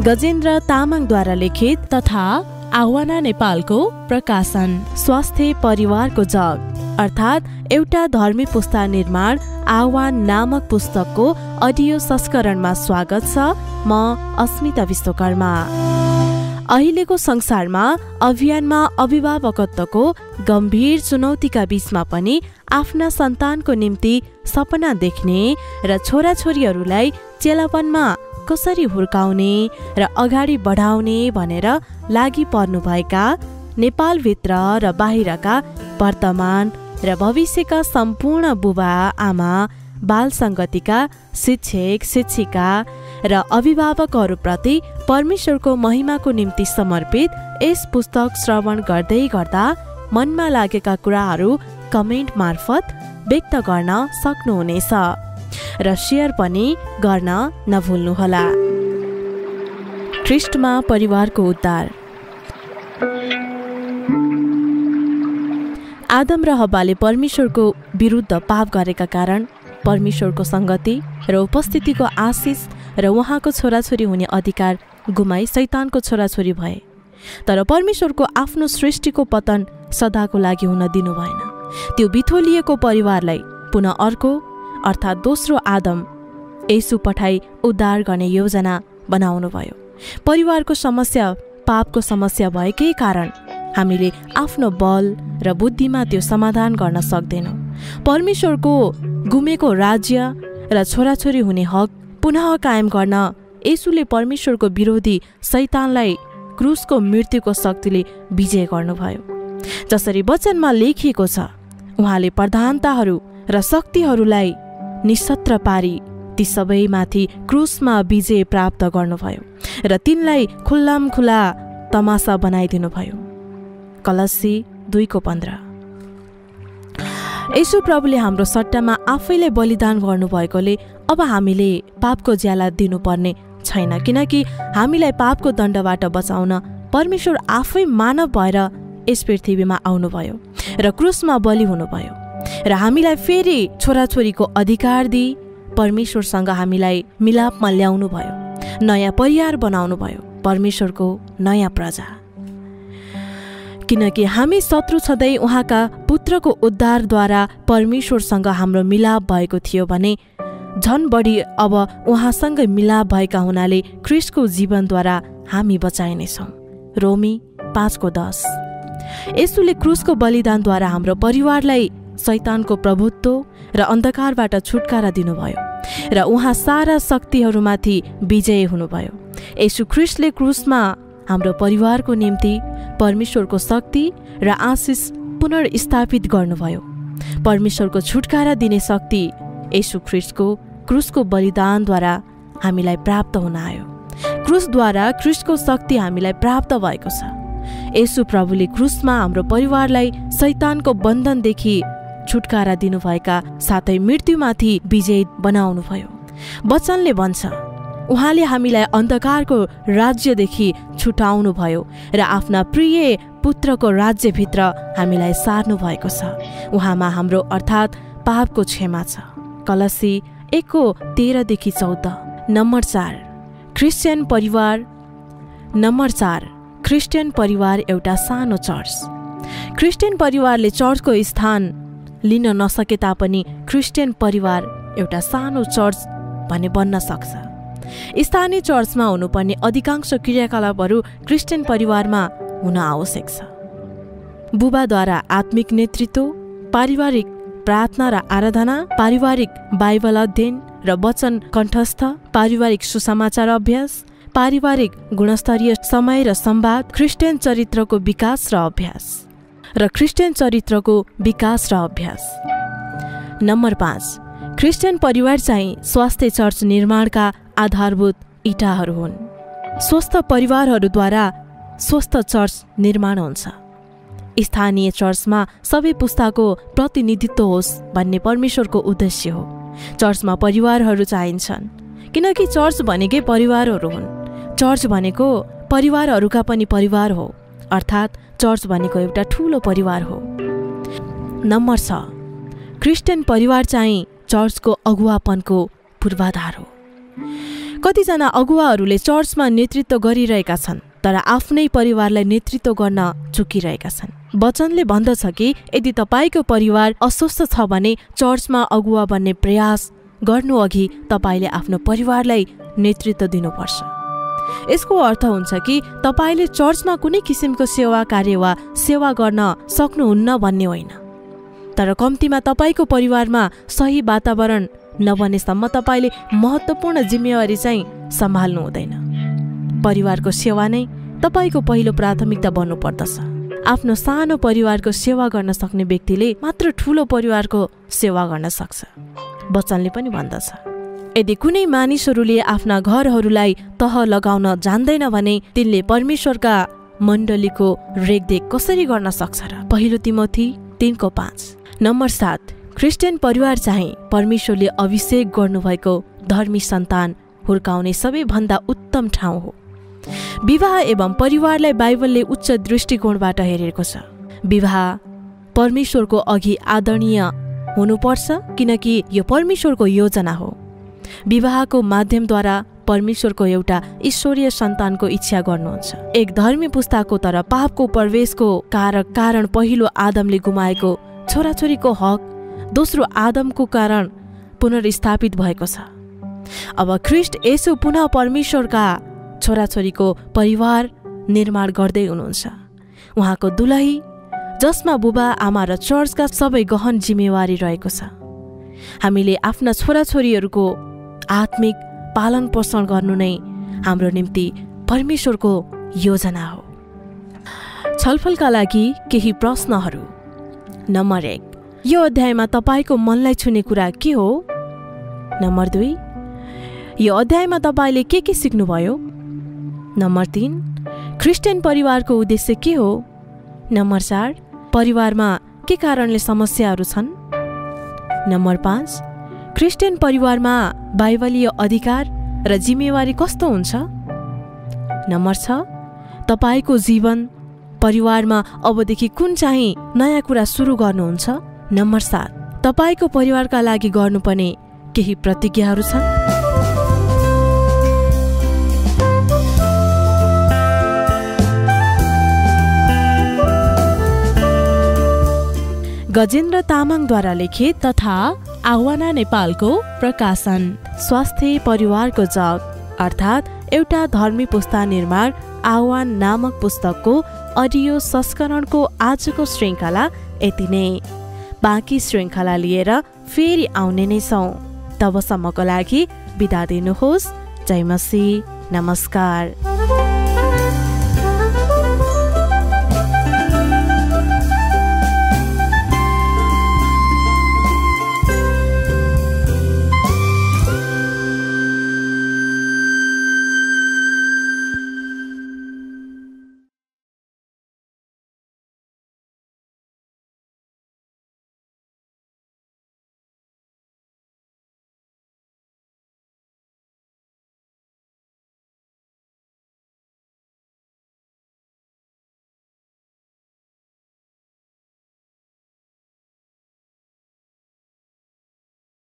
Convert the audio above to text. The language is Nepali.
गजेन्द्र तामाङद्वारा लिखित तथा आह्वाना नेपालको प्रकाशन। स्वास्थ्य परिवारको जग अर्थात् एउटा धर्मी पुस्ता निर्माण आह्वान नामक पुस्तकको अडियो संस्करणमा स्वागत छ। म अस्मिता विश्वकर्मा। अहिलेको संसारमा अभियानमा अभिभावकत्वको गम्भीर चुनौतीका बीचमा पनि आफ्ना सन्तानको निम्ति सपना देख्ने र छोराछोरीहरूलाई चेलापनमा कसरी हुर्काउने र अगाडि बढाउने भनेर लागि पर्नुभएका नेपालभित्र र बाहिरका वर्तमान र भविष्यका सम्पूर्ण बुबा आमा, बाल सङ्गतिका शिक्षक शिक्षिका र अभिभावकहरूप्रति परमेश्वरको महिमाको निम्ति समर्पित यस पुस्तक श्रवण गर्दै गर्दा मनमा लागेका कुराहरू कमेन्ट मार्फत व्यक्त गर्न सक्नुहुनेछ र सेयर पनि गर्न नभुल्नुहोला। ख्रीष्टमा परिवारको उद्धार। आदम र हव्वाले परमेश्वरको विरुद्ध पाप गरेका कारण परमेश्वरको संगति र उपस्थितिको आशिष र उहाँको छोराछोरी हुने अधिकार गुमाई शैतानको छोराछोरी भए। तर परमेश्वरको आफ्नो सृष्टिको पतन सदाको लागि हुन दिनु भएन। त्यो बिथोलिएको परिवारलाई पुनः अर्को अर्थात् दोस्रो आदम येशू पठाई उद्धार गर्ने योजना बनाउनु भयो। परिवारको समस्या पापको समस्या भएकै कारण हामीले आफ्नो बल र बुद्धिमा त्यो समाधान गर्न सक्दैनौँ। परमेश्वरको गुमेको राज्य र छोराछोरी हुने हक पुनः कायम गर्न येशूले परमेश्वरको विरोधी शैतानलाई क्रुसको मृत्युको शक्तिले विजय गर्नुभयो। जसरी वचनमा लेखिएको छ, उहाँले प्रधानताहरू र शक्तिहरूलाई निशस्त्र पारी ती सबैमाथि क्रुसमा विजय प्राप्त गर्नुभयो र तिनलाई खुल्लामखुल्ला तमासा बनाइदिनुभयो। कलस्सी 2:15। येशू प्रभुले हाम्रो सट्टामा आफैले बलिदान गर्नुभएकोले अब हामीले पापको ज्याला दिनुपर्ने छैन, किनकि हामीलाई पापको दण्डबाट बचाउन परमेश्वर आफै मानव भएर यस पृथ्वीमा आउनुभयो र क्रुसमा बलि हुनुभयो र हामीलाई फेरि छोराछोरीको अधिकार दिई परमेश्वरसँग हामीलाई मिलापमा ल्याउनु भयो, नयाँ परिवार बनाउनु भयो, परमेश्वरको नयाँ प्रजा। किनकि हामी शत्रु छँदै उहाँका पुत्रको उद्धारद्वारा परमेश्वरसँग हाम्रो मिलाप भएको थियो भने झन बढी अब उहाँसँगै मिलाप भएका हुनाले ख्रीष्टको जीवनद्वारा हामी बचाइनेछौँ। रोमी 5:10। येशूले क्रुसको बलिदानद्वारा हाम्रो परिवारलाई शैतानको प्रभुत्व र अन्धकारबाट छुटकारा दिनुभयो र उहाँ सारा शक्तिहरूमाथि विजय हुनुभयो। येशू ख्रीष्टले क्रुसमा हाम्रो परिवारको निम्ति परमेश्वरको शक्ति र आशिष पुनर्स्थापित गर्नुभयो। परमेश्वरको छुटकारा दिने शक्ति येशू ख्रीष्टको क्रुसको बलिदानद्वारा हामीलाई प्राप्त हुन आयो। क्रुसद्वारा ख्रीष्टको शक्ति हामीलाई प्राप्त भएको छ। येशू प्रभुले क्रुसमा हाम्रो परिवारलाई शैतानको बन्धनदेखि छुटकारा दिनुभएका साथै मृत्युमाथि विजय बनाउनुभयो। वचनले भन्छ, उहाँले हामीलाई अन्धकारको राज्यदेखि छुटाउनु भयो र आफ्ना प्रिय पुत्रको राज्यभित्र हामीलाई सार्नु भएको छ। उहाँमा हाम्रो अर्थात् पापको क्षमा छ। कलस्सी 1:13-14। नम्बर 4, क्रिस्चियन परिवार। नम्बर 4, क्रिस्चियन परिवार एउटा सानो चर्च। क्रिस्चियन परिवारले चर्चको स्थान लिन नसके तापनि क्रिस्चियन परिवार एउटा सानो चर्च भन्ने बन्न सक्छ। स्थानीय चर्चमा हुनुपर्ने अधिकांश क्रियाकलापहरू क्रिस्चियन परिवारमा हुन आवश्यक छ। बुबाद्वारा आत्मिक नेतृत्व, पारिवारिक प्रार्थना र आराधना, पारिवारिक बाइबल अध्ययन र वचन कण्ठस्थ, पारिवारिक सुसमाचार अभ्यास, पारिवारिक गुणस्तरीय समय र संवाद, क्रिस्चियन चरित्रको विकास र अभ्यास नम्बर 5, क्रिस्चियन परिवार चाहिँ स्वास्थ्य चर्च निर्माणका आधारभूत इँटाहरू हुन्। स्वस्थ परिवारहरूद्वारा स्वस्थ चर्च निर्माण हुन्छ। स्थानीय चर्चमा सबै पुस्ताको प्रतिनिधित्व होस् भन्ने परमेश्वरको उद्देश्य हो। चर्चमा परिवारहरू चाहिन्छन्, किनकि चर्च भनेकै परिवारहरू हुन्। चर्च भनेको परिवारहरूका पनि परिवार हो, अर्थात् चर्च भनेको एउटा ठूलो परिवार हो। नम्बर 6, क्रिस्चियन परिवार चाहिँ चर्चको अगुवापनको पूर्वाधार हो। कतिजना अगुवाहरूले चर्चमा नेतृत्व गरिरहेका छन् तर आफ्नै परिवारलाई नेतृत्व गर्न चुकिरहेका छन्। वचनले भन्दछ कि यदि तपाईको परिवार अस्वस्थ छ भने चर्चमा अगुवा बन्ने प्रयास गर्नु अघि तपाईले आफ्नो परिवारलाई नेतृत्व दिनुपर्छ। यसको अर्थ हुन्छ कि तपाईले चर्चमा कुनै किसिमको सेवा कार्य वा सेवा गर्न सक्नुहुन्न भन्ने होइन, तर कम्तीमा तपाईको परिवारमा सही वातावरण नबनेसम्म तपाईले महत्त्वपूर्ण जिम्मेवारी चाहिँ सम्हाल्नु हुँदैन। परिवारको सेवा नै तपाईको पहिलो प्राथमिकता बन्नुपर्दछ। आफ्नो सानो परिवारको सेवा गर्न सक्ने व्यक्तिले मात्र ठूलो परिवारको सेवा गर्न सक्छ। वचनले पनि भन्दछ, यदि कुनै मानिसहरूले आफ्ना घरहरूलाई तह लगाउन जान्दैन भने तिनले परमेश्वरका मण्डलीको रेखदेख कसरी गर्न सक्छ र? पहिलो तिमोथी 3:5। नम्बर 7, क्रिस्चियन परिवार चाहिँ परमेश्वरले अभिषेक गर्नुभएको धर्मी सन्तान हुर्काउने सबैभन्दा उत्तम ठाउँ हो। विवाह एवं परिवारलाई बाइबलले उच्च दृष्टिकोणबाट हेरेको छ। विवाह परमेश्वरको अघि आदरणीय हुनुपर्छ किनकि यो परमेश्वरको योजना हो। विवाहको माध्यमद्वारा परमेश्वरको एउटा ईश्वरीय सन्तानको इच्छा गर्नुहुन्छ। एक धर्मी पुस्ताको तर पापको प्रवेशको कारण पहिलो आदमले गुमाएको छोराछोरीको हक दोस्रो आदमको कारण पुनर्स्थापित भएको छ। अब ख्रीष्ट येशू पुनः परमेश्वरका छोराछोरीको परिवार निर्माण गर्दै हुनुहुन्छ। उहाँको दुलही जसमा बुबा आमा र चर्चका सबै गहन जिम्मेवारी रहेको छ। हामीले आफ्ना छोराछोरीहरूको आत्मिक पालन पोषण गर्नु नै हाम्रो निम्ति परमेश्वरको योजना हो। छलफलका लागि केही प्रश्नहरू। नम्बर 1, यो अध्यायमा तपाईको मनलाई छुने कुरा के हो? नम्बर 2, यो अध्यायमा तपाईले के सिक्नुभयो? नम्बर 3, क्रिस्चियन परिवारको उद्देश्य के हो? नम्बर 4, परिवारमा के कारणले समस्याहरू छन्? नम्बर 5, क्रिस्चियन परिवारमा बाइबलीय अधिकार र जिम्मेवारी कस्तो हुन्छ? नम्बर 6, तपाईको जीवन परिवारमा अबदेखि कुन चाहिँ नयाँ कुरा सुरु गर्नुहुन्छ? नम्बर 7, तपाईको परिवारका लागि गर्नुपर्ने केही प्रतिज्ञाहरू छन्? गजेन्द्र तामाङद्वारा लिखित तथा आह्वाना नेपालको प्रकाशन। स्वास्थ्य परिवारको जग अर्थात् एउटा धर्मी पुस्ता निर्माण आह्वान नामक पुस्तकको अडियो संस्करणको आजको श्रृङ्खला यति नै। बाँकी श्रृङ्खला लिएर फेरि आउने नै छौँ। तबसम्मको लागि बिदा दिनुहोस्। जय मसीह। नमस्कार।